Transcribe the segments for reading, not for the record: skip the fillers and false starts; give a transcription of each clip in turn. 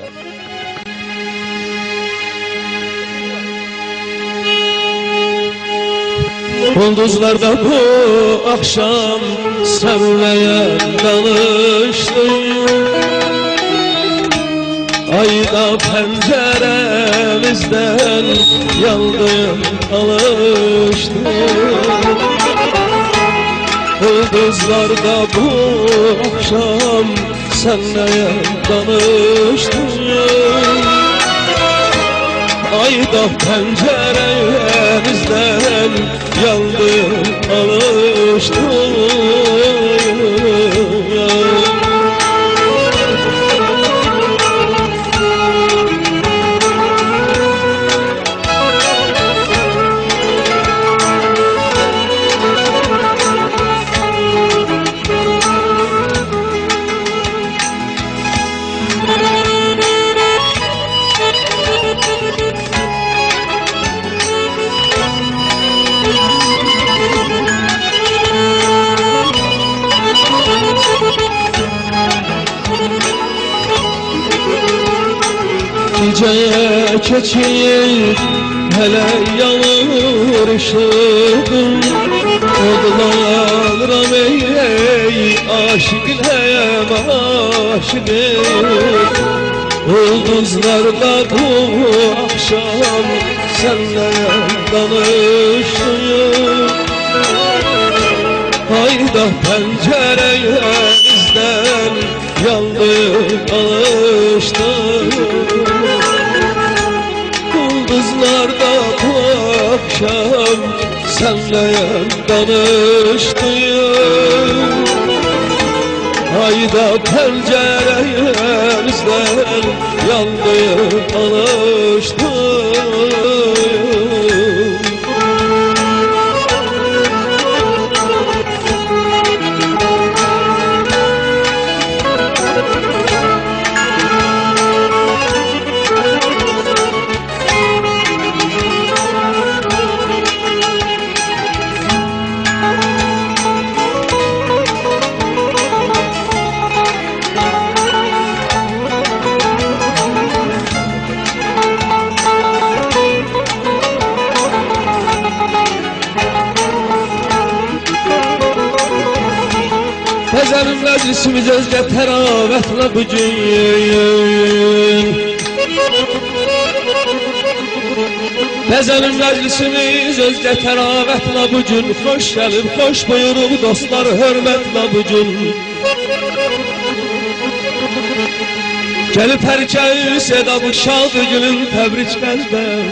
Ulduzlarda bu akşam senleye danıştım. Ayda penceremizden yandım alıştım. Ulduzlarda bu akşam senleye danıştım. Ayda penceremizden yandım alıştım. Geceye keçir hele yanır ışığım. Odlanıram ey aşıkın hem aşıkım. Ulduzlarda bu akşam senle danıştım. Ayda penceremizden yandım alıştım. Ulduzlarda bu akşam senle danıştım. Ayda penceremizden yandım alıştım. Bezelim meclisimiz özge teravetle bugün. Bezelim meclisimiz özge teravetle bugün. Hoş gelip hoş buyurun dostlar hürmetle bugün. Gelip herkes eda bu şadı günün tebrik elbem.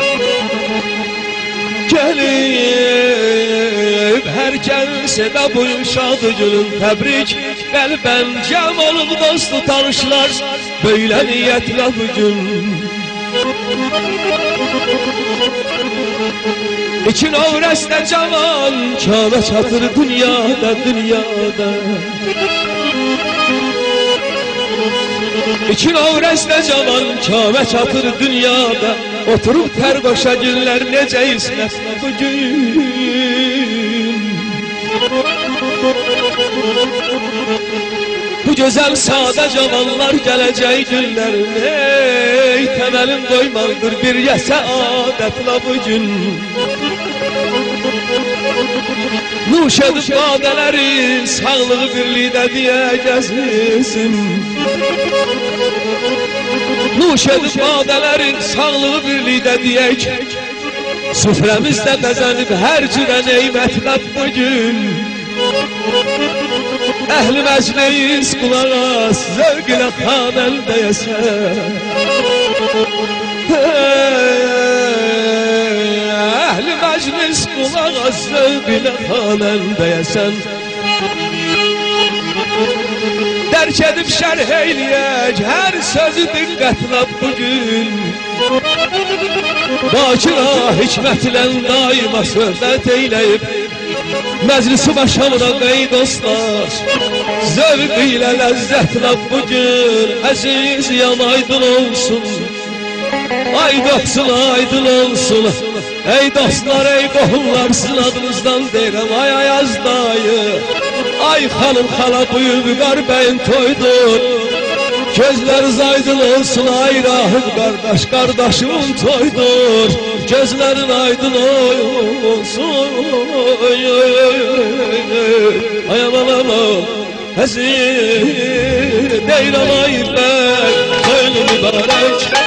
Gelip herkes eda bu şadı günün tebrik elbem. Cem olup dostu tanışlar böyle niyetle bugün. İçin avreste cavan kâme çatır dünyada dünyada. İçin avreste cavan kâme çatır dünyada. Oturup ter koşa günler nece ismet bugün. Bu güzel sade cavanlar geleceği günler. Ey temelim doymandır bir ye saadetle bugün. Nuş edip badeleri sağlığı birliğde diye gezilsin. Nuş edip badeleri sağlığı birliğde diyek. Süfremizde bezenip her cüre neymetle bugün. Ehli meclis kulağız zevk ile hanelde yesen. Ehli meclis kulağız zevk ile hanelde yesen. Derk edip şerh eyleyek her sözü dikkatle bugün. Bakira hikmetle daima söhbet eyleyip meclisi başamına ey dostlar. Zevk ile lezzetle bugün aziz yan aydın olsun. Ay doksun aydın olsun. Ey dostlar ey qohumlar sizin adınızdan deyirəm. Ay Ayaz dayı, ay hanım xala buyur Vüqar bəyin toydur. Gözleriniz aydın olsun ay rahip kardeş, kardeşimin toydur. Gözlerin aydın olsun. Ay aman Hezi deyran ay ben, toyun mübarek.